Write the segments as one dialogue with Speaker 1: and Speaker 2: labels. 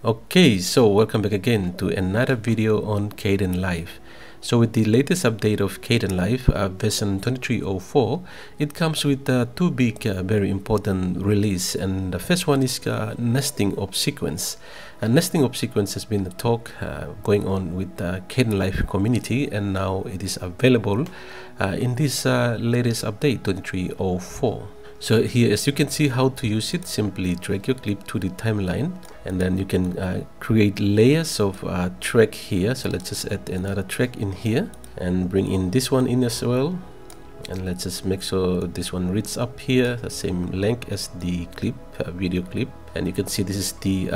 Speaker 1: Okay, so welcome back again to another video on Kdenlive. So with the latest update of Kdenlive, version 23.04, it comes with two big, very important release. And the first one is nesting of sequence. Nesting of sequence has been a talk going on with the Kdenlive community, and now it is available in this latest update 23.04. So here, as you can see how to use it, simply drag your clip to the timeline, and then you can create layers of track here. So let's just add another track in here and bring in this one in as well. And let's just make sure this one reads up here, the same length as the clip, video clip. And you can see this is the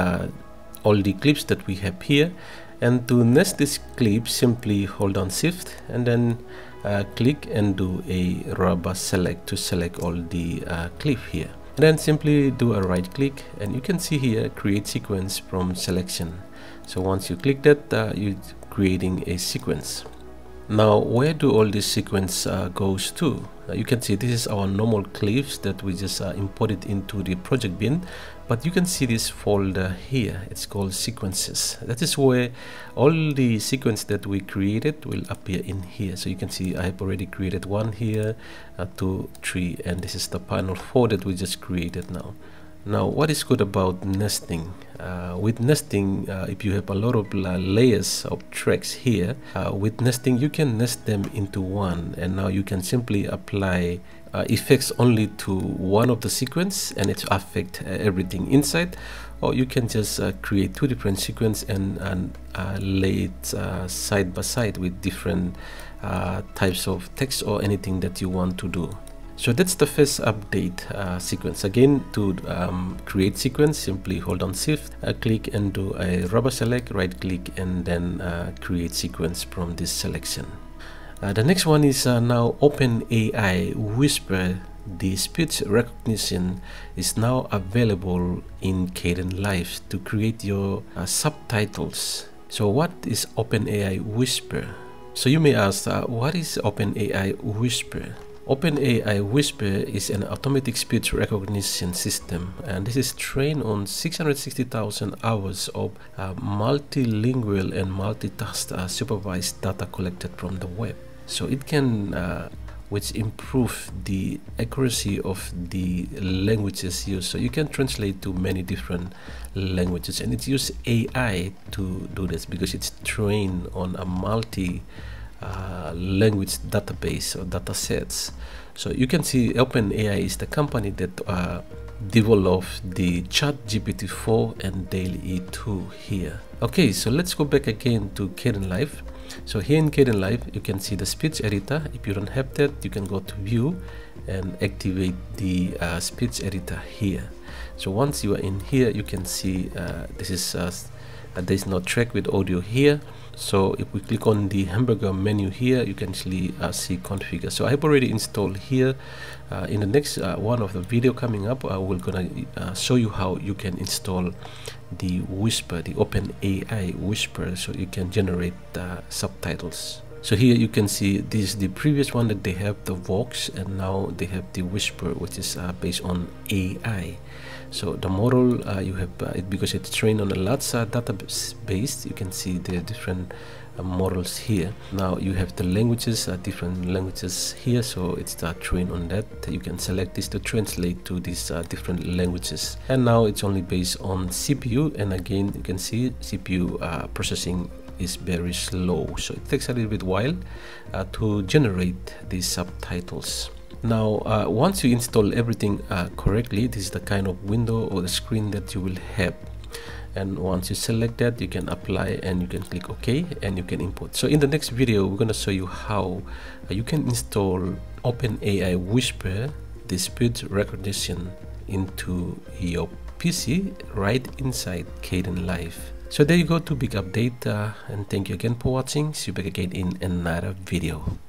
Speaker 1: all the clips that we have here. And to nest this clip, simply hold on Shift and then click and do a rubber select to select all the clip here. And then simply do a right click, and you can see here create sequence from selection. So once you click that, you're creating a sequence. Now, where do all this sequence goes to? You can see this is our normal clips that we just imported into the project bin, but you can see this folder here. It's called sequences. That is where all the sequence that we created will appear in here. So you can see I have already created one here, 2, 3, and this is the final 4 that we just created now. Now, what is good about nesting? With nesting, if you have a lot of layers of tracks here, with nesting you can nest them into one, and now you can simply apply effects only to one of the sequence and it affect everything inside, or you can just create two different sequence and lay it side by side with different types of text or anything that you want to do. So that's the first update sequence. Again, to create sequence, simply hold on Shift, click and do a rubber select, right click, and then create sequence from this selection. The next one is now OpenAI Whisper. The speech recognition is now available in Kdenlive to create your subtitles. So what is OpenAI Whisper? So you may ask, what is OpenAI Whisper? OpenAI Whisper is an automatic speech recognition system, and this is trained on 660,000 hours of multilingual and multitask supervised data collected from the web. So it can which improve the accuracy of the languages used. So you can translate to many different languages, and it uses AI to do this because it's trained on a language database or data sets. So you can see OpenAI is the company that developed the chatGPT 4 and DALL-E 2 here. Okay, so let's go back again to Kdenlive. So here in Kdenlive, you can see the speech editor. If you don't have that, you can go to view and activate the speech editor here. So once you are in here, you can see this is there's no track with audio here. So if we click on the hamburger menu here, you can actually see configure. So I've already installed here. In the next one of the video coming up, we're gonna show you how you can install the Whisper, the OpenAI Whisper, so you can generate subtitles. So here you can see this is the previous one that they have the Vox, and now they have the Whisper, which is based on AI. So the model you have it because it's trained on a large database. You can see the different models here. Now you have the languages, different languages here. So it's trained on that. You can select this to translate to these different languages. And now it's only based on CPU. And again, you can see CPU processing is very slow, so it takes a little bit while to generate these subtitles. Now once you install everything correctly, this is the kind of window or the screen that you will have. And once you select that, you can apply and you can click OK and you can import. So in the next video, we're going to show you how you can install OpenAI Whisper, the speech recognition, into your PC right inside Kdenlive. So there you go, two big update, and thank you again for watching. See you back again in another video.